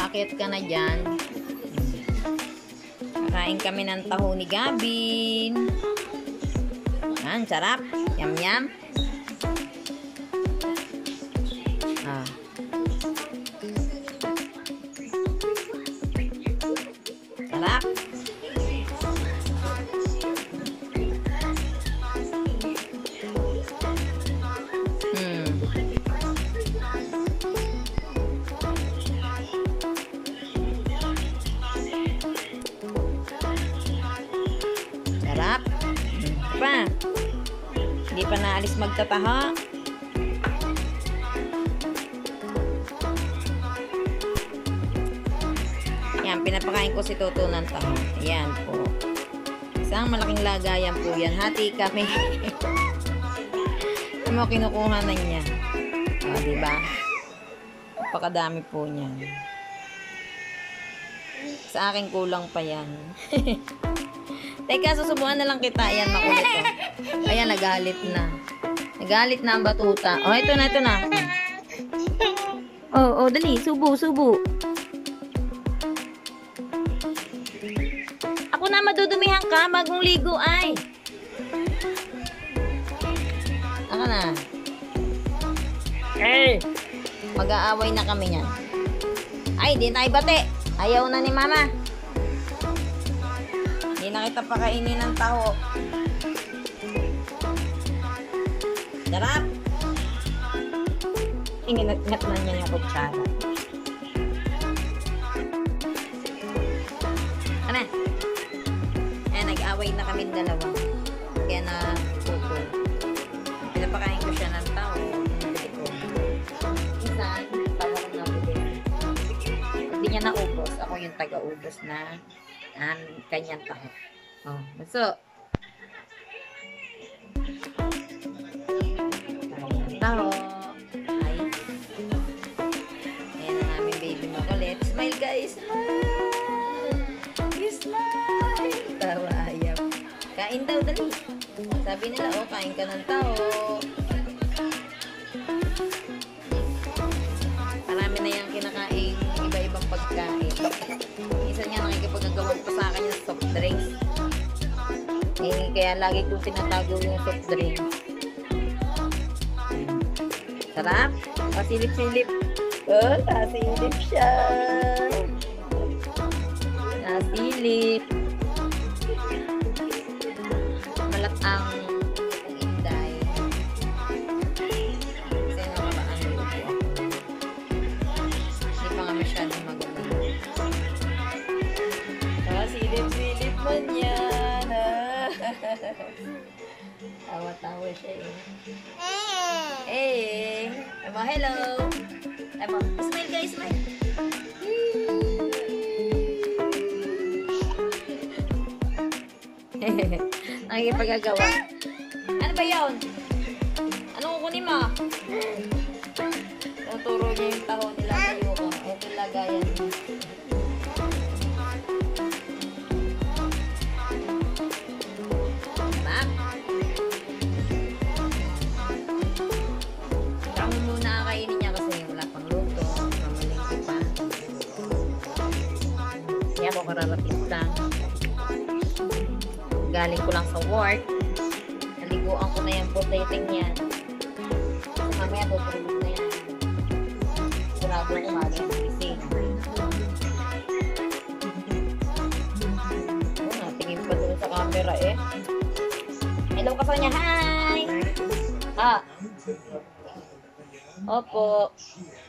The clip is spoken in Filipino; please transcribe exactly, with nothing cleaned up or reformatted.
Bakit ka na dyan? Kain kami ng taho ni Gabin. Yan, sarap. Yum, yum. Ah. Sarap. Hmm. Sarap. Hmm. Pa. Hindi pa naalis magtataha. Yan, pinapakain ko si Toto ng taho. Yan po. Isang malaking lagayan po yan. Hati kami. Ano mo kinukuha na niya? O, diba? Napakadami po niyan. Sa akin kulang pa yan. Teka, susubukan na lang kita. Ayan, makulit ko. Ayan, nagalit na. Nagalit na ang batuta. Oh, ito na, ito na. Oh, oh, dali. Subo, subo. Ako na, madudumihan ka. Bagong ligo, ay. Ako na. Hey! Mag-aaway na kami niyan. Ay, di tayo bate. Ayaw na ni mama. Hindi na kita pakainin ng taho. Sarap. Inginat-ngat na niya yung kutsara. Ano? Eh, nag-away na kami dalawa. Kaya na puto. Pinapakain ko siya ng taho. Isa, tawa ko na bibig. Hindi niya naubos. Ako yung taga-ubos na ang kanyang taho. Oh, so, taho. Ay. Ayan na namin baby makulit. Smile guys. Smile. Smile. Tawa ayap. Kain daw dali. Sabi nila, oh, kain ka ng tao. Marami na yung kinakain iba-ibang pagkain. Isa niya nakikipagagawa pa sa akin yung soft drinks. Eh, kaya lagi ko tinatago yung soft drinks. Sarap. Pasilip-silip. Oh, nasilip siya. Nasilip. Malat ang inday. Kasi nakaraan luto ako. Hindi pa nga masyadong maganda. Nasilip-silip man yan. Tawa-tawa siya eh. Eh, Emo, hello. Emo, smile guys, smile. Nakikipagagawa. Ano ba yun? Anong kukunin mo? Tuturo niya yung taho nila sa iyo ko. Ito lagayan. Kaya ako kararating lang. Galing ko lang sa work. Naliguan ko na yung potating yan. So, mamaya tutulog na yan. Sigurado ko umaga yung gising. Oh, natingin pa doon sa camera eh. Hello ka sa niya. Hi! Ah. Opo.